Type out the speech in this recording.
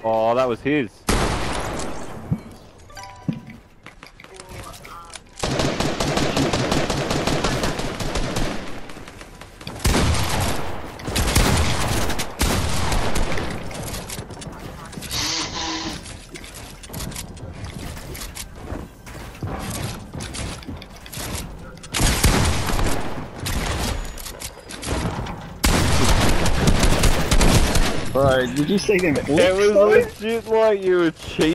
Oh, that was his. Bro, did you see them? It was legit like you were cheating.